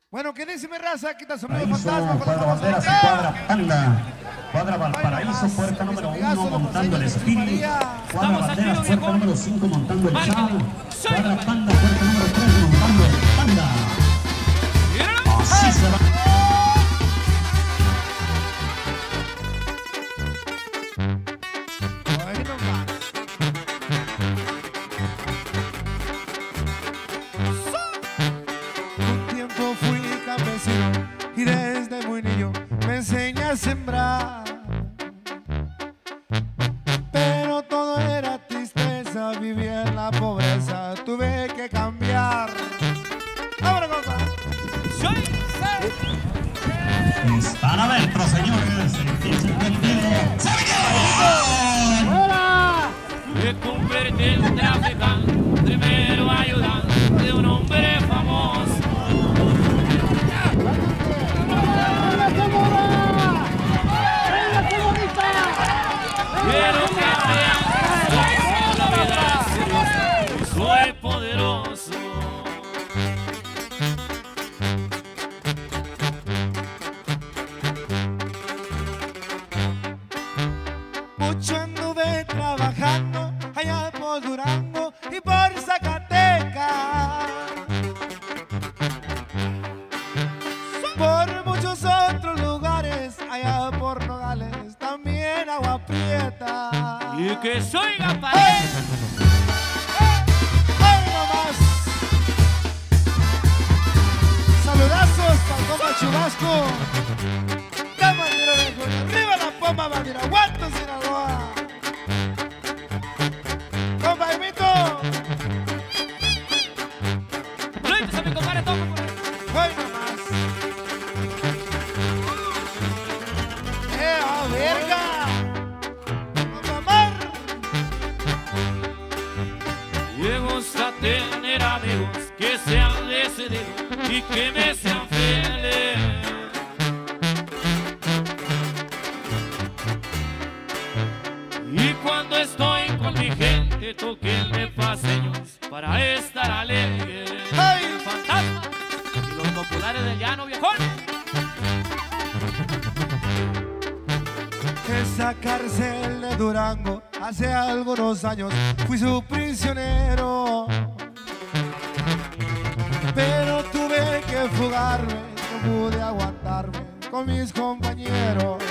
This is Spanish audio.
Bueno, ¿qué dice mi raza? Quita sonido Paraíso, fantasma. cuadra banderas y cuadra panda. Cuadra Valparaíso, puerta número 1 montando el Spirit. Cuadra banderas, puerta número 5 montando el Chao. Cuadra panda, puerta número 3 montando el Panda. Así se va. Un tiempo fui campesino y desde muy niño me enseñé a sembrar. Pero todo era tristeza, vivía en la pobreza, tuve que cambiar. ¡Vámonos, compa! Están adentro, señores. Empieza el partido. ¡Se Me convertí en traficante, primero ayudante de un hombre famoso. Quiero que vean que la vida es seriosa, soy poderoso. Mucho anduve trabajando allá por Durango y por Zacatecas, por muchos otros lugares, allá por Nogales, también Agua Prieta. Y que soy capaz. ¡Hey! ¡Ay, nomás! Saludazos para el compa Chubasco. Bandera de Jujuy, arriba la pomba, bandera, aguanto Sinaloa. Compa Emito. Luis, a mi compadre, toca por ahí. Hoy nomás. ¡A verga! ¡Compa Mar! Me gusta tener amigos que sean decididos y que me sean fieles. Y cuando estoy con mi gente, toquenme paseños para estar alegre. ¡Ay! Fantasma y los populares del llano viejón. Esa cárcel de Durango, hace algunos años fui su prisionero. Pero tuve que fugarme, no pude aguantarme con mis compañeros.